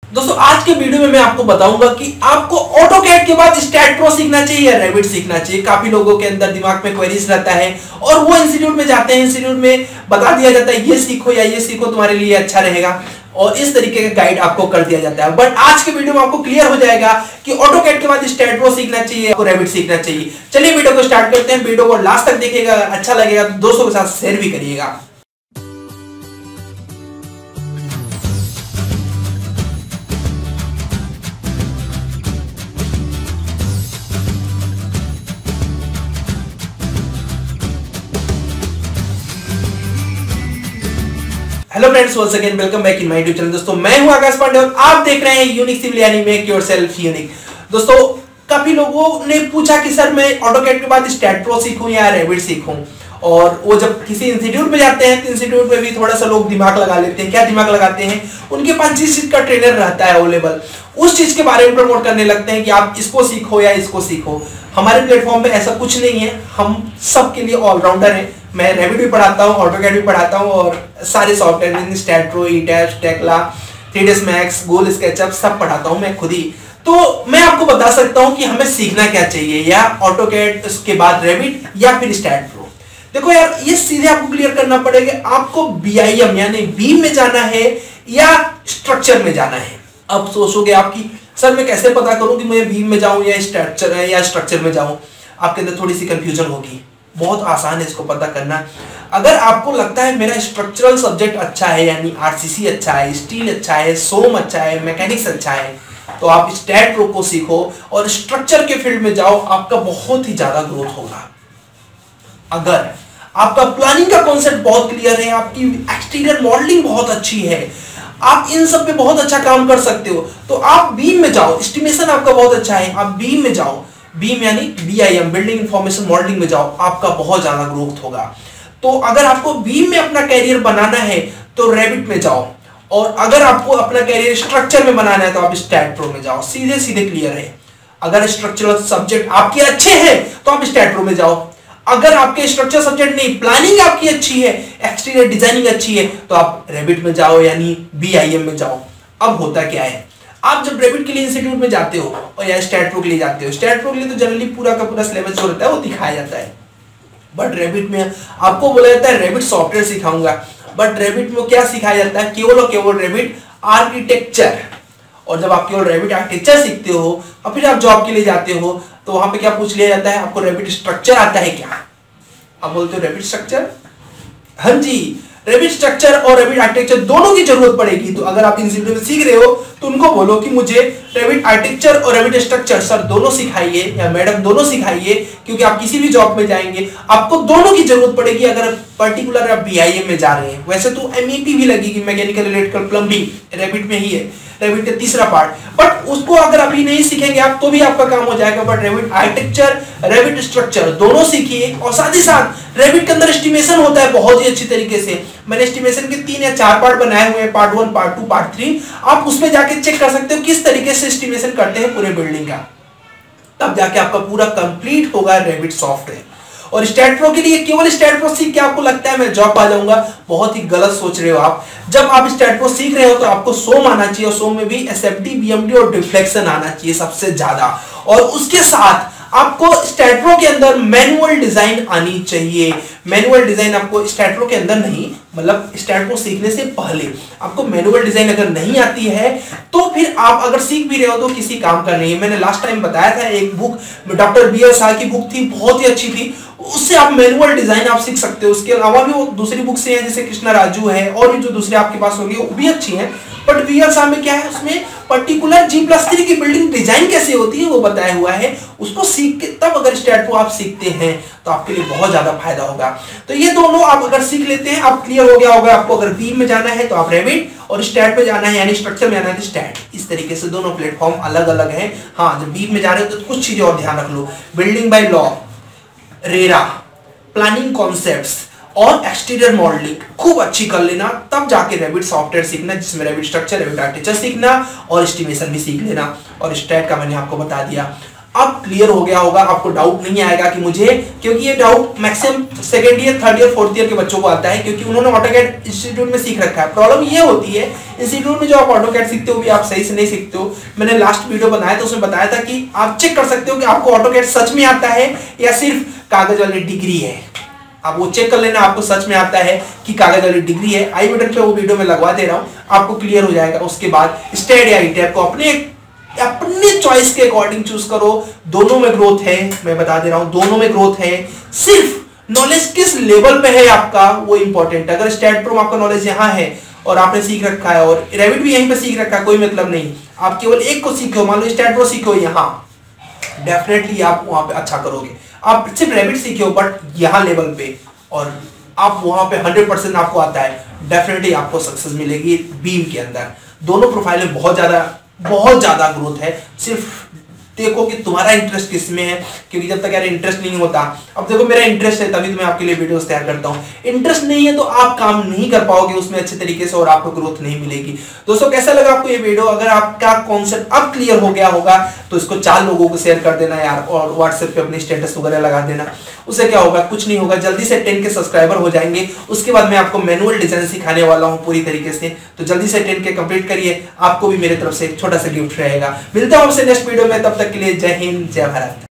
दोस्तों आज के वीडियो में मैं आपको बताऊंगा कि आपको ऑटोकैड के बाद स्टैट प्रो सीखना चाहिए या रेविट सीखना चाहिए। काफी लोगों के अंदर दिमाग में क्वेरीज रहता है और वो इंस्टीट्यूट में जाते हैं, इंस्टीट्यूट में बता दिया जाता है ये सीखो या ये सीखो तुम्हारे लिए अच्छा रहेगा और इस तरीके का गाइड आपको कर दिया जाता है। बट आज के वीडियो में आपको क्लियर हो जाएगा कि ऑटोकैड के बाद स्टैट प्रो सीखना चाहिए या रेविट सीखना चाहिए। चलिए वीडियो को स्टार्ट करते हैं। वीडियो को लास्ट तक देखिएगा, अच्छा लगेगा तो दोस्तों के साथ शेयर भी करिएगा। Hello friends, once again welcome back in my YouTube channel. दोस्तों मैं हूं आकाश पांडे और आप देख रहे हैं यूनिक सिविल यानी मेक योरसेल्फ यूनिक। दोस्तों काफी लोगों ने पूछा कि सर मैं ऑटोकैड के बाद स्टैट प्रो सीखूं या रेविट सीखूं, और वो जब किसी इंस्टीट्यूट में जाते हैं तो इंस्टीट्यूट में भी थोड़ा सा लोग दिमाग लगा लेते हैं। क्या दिमाग लगाते हैं? उनके पास जिस चीज का ट्रेनर रहता है अवेलेबल, उस चीज के बारे में प्रमोट करने लगते हैं कि आप इसको सीखो या इसको सीखो। हमारे प्लेटफॉर्म पे ऐसा कुछ नहीं है, हम सबके लिए ऑलराउंडर हैं। मैं रेविट भी पढ़ाता हूँ, ऑटोकैड भी पढ़ाता हूँ और सारे software STAAD Pro, ETABS, Tekla, 3ds Max, Google SketchUp सब पढ़ाता हूँ मैं खुद ही। तो मैं आपको बता सकता हूँ कि हमें सीखना क्या चाहिए, या ऑटोकैड उसके बाद रेविट या फिर स्टैट प्रो। देखो यार, ये सीधे आपको क्लियर करना पड़ेगा, आपको बीआईएम यानी बीम में जाना है या स्ट्रक्चर में जाना है। अब सोचोगे आपकी सर मैं कैसे पता करूं कि मैं बीम में जाऊं या स्ट्रक्चर में जाऊं? आपके अंदर थोड़ी सी कंफ्यूजन होगी। बहुत आसान है इसको पता करना। अगर आपको लगता है मेरा स्ट्रक्चरल सब्जेक्ट अच्छा है, यानी आरसीसी अच्छा है, स्टील अच्छा है, सोम अच्छा है, मैकेनिक्स अच्छा है, तो आप स्टैट प्रो को सीखो और स्ट्रक्चर के फील्ड में जाओ, आपका बहुत ही ज्यादा ग्रोथ होगा। अगर आपका प्लानिंग का कॉन्सेप्ट बहुत क्लियर है, आपकी एक्सटीरियर मॉडलिंग बहुत अच्छी है, आप इन सब पे बहुत अच्छा काम कर सकते हो, तो आप बीम में जाओ। एस्टिमेशन आपका बहुत अच्छा है, आप बीम में जाओ। बीम यानी बीआईएम, बिल्डिंग इंफॉर्मेशन मॉडलिंग में जाओ, आपका बहुत ज्यादा ग्रोथ होगा। तो अगर आपको बीम में अपना कैरियर बनाना है तो रेविट में जाओ, और अगर आपको अपना कैरियर स्ट्रक्चर में बनाना है तो आप स्टैट प्रो में जाओ। सीधे सीधे क्लियर है। अगर स्ट्रक्चरल सब्जेक्ट आपके अच्छे हैं तो आप स्टैट प्रो में जाओ। अगर आपके स्ट्रक्चर सब्जेक्ट नहीं, प्लानिंग आपकी अच्छी है, एक्सटीरियर डिजाइनिंग अच्छी है, तो आप रेविट में जाओ यानी बीआईएम में जाओ। अब होता क्या है, आप जब रेविट के लिए इंस्टीट्यूट में जाते हो और या स्टैट प्रो के लिए जाते हो, स्टैट प्रो के लिए तो जनरली पूरा का पूरा सिलेबस जो रहता है वो दिखाया जाता है। बट रेविट में आपको बोला जाता है रेविट सॉफ्टवेयर सिखाऊंगा, बट रेविट में क्या सिखाया जाता है? केवल और केवल रेविट आर्किटेक्चर। और जब आप केवल रेविट आर्किटेक्चर सीखते हो और फिर आप जॉब के लिए जाते हो तो वहां पे क्या पूछ लिया जाता है, आपको रेविट स्ट्रक्चर आता है क्या? आप बोलते हो रेविट स्ट्रक्चर, हाँ जी, रेविट स्ट्रक्चर और रेविट आर्किटेक्चर दोनों की जरूरत पड़ेगी। तो अगर आप इंस्टीट्यूट में सीख रहे हो तो उनको बोलो कि मुझे रेविट आर्किटेक्चर और रेविट स्ट्रक्चर सर दोनों सिखाइए या मैडम दोनों सिखाइए, क्योंकि आप किसी भी जॉब में जाएंगे आपको दोनों की जरूरत पड़ेगी। अगर पर्टिकुलर आप बीआईएम में जा रहे हैं, वैसे तो एमईपी भी लगेगी, मैकेनिकल इलेक्ट्रिकल प्लम्बिंग रेविट में ही है, रेविट का तीसरा पार्ट, बट उसको अगर अभी नहीं सीखेंगे आप तो भी आपका काम हो जाएगा। But Revit architecture, Revit structure दोनों सीखिए, और साथ ही साथ रेविट के अंदर एस्टिमेशन होता है बहुत ही अच्छी तरीके से। मैंने एस्टिमेशन के 3 या 4 पार्ट बनाए हुए हैं, पार्ट 1, पार्ट 2, पार्ट 3। आप उसमें जाके चेक कर सकते हो किस तरीके से एस्टिमेशन करते हैं पूरे बिल्डिंग का, तब जाके आपका पूरा कंप्लीट होगा रेविट सॉफ्टवेयर। और स्टैट प्रो के लिए केवल स्टैट प्रो सीख के आपको लगता है मैं जॉब पा जाऊंगा, बहुत ही गलत सोच रहे हो आप। जब आप स्टैट प्रो सीख रहे हो तो आपको सोम आना चाहिए, और सोम में भी एसएफडी, बीएमडी और डिफ्लेक्शन आना चाहिए सबसे ज्यादा। और उसके साथ आपको स्टैट प्रो के अंदर मैनुअल डिजाइन आनी चाहिए। मैनुअल डिजाइन आपको स्टैट प्रो के अंदर नहीं, मतलब स्टैट प्रो सीखने से पहले आपको मैनुअल डिजाइन अगर नहीं आती है तो फिर आप अगर सीख भी रहे हो तो किसी काम का नहीं है। मैंने लास्ट टाइम बताया था, एक book doctor B R Shah की बुक थी, बहुत ही अच्छी थी, उससे आप मैनुअल डिजाइन आप सीख सकते हो। उसके अलावा भी वो दूसरी बुक से हैं, जैसे कृष्णा राजू है, और भी जो दूसरे आपके पास होंगे वो भी अच्छी हैं। बट बी आर शाह में क्या है, उसमें पर्टिकुलर G+3 की बिल्डिंग डिजाइन कैसे होती है वो बताया हुआ है। उसको सीख के तब अगर स्टैट प्रो आप सीखते हैं तो आपके लिए बहुत ज्यादा फायदा होगा। तो ये दोनों आप अगर सीख लेते हैं, आप क्लियर हो गया होगा। आपको अगर बीम में जाना है तो आप रेविट, और स्टैट में जाना है यानी स्ट्रक्चर में जाना है तो स्टैट। इस तरीके से दोनों प्लेटफॉर्म अलग अलग हैं। हाँ, जब बीम में जा रहे हो तो कुछ चीजें और ध्यान रख लो, building bye law, RERA, planning concepts और एक्सटीरियर मॉडलिंग खूब अच्छी कर लेना, तब जाके रेविट सॉफ्टवेयर सीखना, जिसमें रेविट स्ट्रक्चर, रेविट आर्किटेक्चर सीखना और एस्टिमेशन भी सीख लेना। और स्टैट का मैंने आपको बता दिया। अब क्लियर हो गया होगा, आपको डाउट नहीं आएगा कि मुझे, क्योंकि ये doubt maximum second year, third year, fourth year के बच्चों को आता है, क्योंकि उन्होंने ऑटोकैड इंस्टीट्यूट में सीख रखा है। प्रॉब्लम ये होती है इंस्टीट्यूट में जो आप ऑटोकैड सीखते हो भी आप सही से नहीं सीखते हो। मैंने लास्ट वीडियो बनाया था, उसमें बताया था कि आप चेक कर सकते हो कि आपको ऑटोकैड सच में आता है या सिर्फ कागज वाली डिग्री है। आप वो चेक कर लेना, आपको सच में आता है कि कागज वाली डिग्री है। आई बटन पे वो वीडियो में लगवा दे रहा हूं, आपको क्लियर हो जाएगा। उसके बाद स्टेट या ईटेप को अपने चॉइस के अकॉर्डिंग चूज करो। दोनों में ग्रोथ है, मैं बता दे रहा हूं, दोनों में ग्रोथ है। सिर्फ नॉलेज किस लेवल पे है आपका वो इंपॉर्टेंट है। अगर स्टैट प्रो में आपका नॉलेज यहां है और आपने सीख रखा है और रेविट भी यहीं पे सीख रखा है, कोई मतलब नहीं। आप केवल एक को सीखो, मान लो स्टैट प्रो सीखो यहां, डेफिनेटली आप वहां पे अच्छा करोगे। आप सिर्फ रेविट सीखे हो बट यहां लेवल पे और आप वहां पे 100% आपको आता है, डेफिनेटली आपको सक्सेस मिलेगी बीम के अंदर। दोनों प्रोफाइल में बहुत ज्यादा ग्रोथ है। सिर्फ देखो कि तुम्हारा इंटरेस्ट किस में है, क्योंकि जब तक यार इंटरेस्ट नहीं होता, अब देखो मेरा इंटरेस्ट है तभी तो मैं आपके लिए वीडियोस तैयार करता हूं। इंटरेस्ट नहीं है तो आप काम नहीं कर पाओगे उसमें अच्छे तरीके से और आपको ग्रोथ नहीं मिलेगी। दोस्तों कैसा लगा आपको ये वीडियो? अगर आपका कॉन्सेप्ट अब क्लियर हो गया होगा तो इसको 4 लोगों को शेयर कर देना यार, और व्हाट्सएप पे अपनी स्टेटस वगैरह लगा देना। उससे क्या होगा? कुछ नहीं होगा, जल्दी से 10 के सब्सक्राइबर हो जाएंगे। उसके बाद मैं आपको मैनुअल डिजाइन सिखाने वाला हूं पूरी तरीके से, तो जल्दी से 10 के कंप्लीट करिए, आपको भी मेरे तरफ से एक छोटा सा गिफ्ट रहेगा। मिलता हूं आपसे नेक्स्ट वीडियो में, तब तक के लिए जय हिंद, जय भारत।